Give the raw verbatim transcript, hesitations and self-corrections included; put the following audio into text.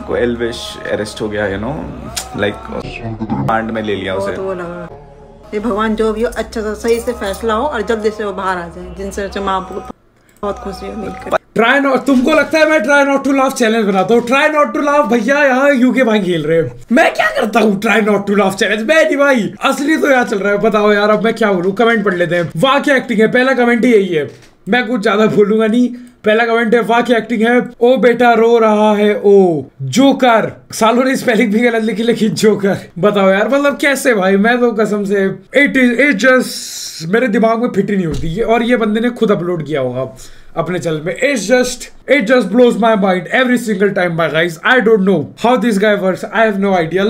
को एल्विश अरेस्ट हो गया, यू नो लाइक कांड में ले लिया उसे। वो लगा ये भगवान जो भी हो अच्छा सा सही से फैसला हो और जल्दी से वो बाहर आ जाए, जिनसे माँ को बहुत खुशी हो मिलकर। ट्राई नॉट, तुमको लगता है मैं try not to laugh challenge बनाता हूँ? ट्राई नॉट टू लाफ भैया यहाँ यूके भाई खेल रहे हैं, मैं क्या करता हूँ try not to laugh challenge? मैं नहीं भाई, असली तो यहाँ चल रहा है। बताओ यार अब मैं क्या बोलूँ, कमेंट पढ़ लेते हैं। वाह क्या एक्टिंग है, पहला कमेंट ही यही है, मैं कुछ ज्यादा बोलूंगा नहीं। पहला कमेंट है वाह की एक्टिंग है, ओ बेटा रो रहा है ओ जोकर। सालों ने स्पेलिंग भी गलत लिखी लेकिन जोकर। बताओ यार मतलब कैसे भाई, मैं तो कसम से इट इज इट जस्ट मेरे दिमाग में फिट ही नहीं होती है। और ये बंदे ने खुद अपलोड किया होगा अपने चैनल में। It's just it just blows my mind every single time bye guys. I don't know how this guy works, I have no idea.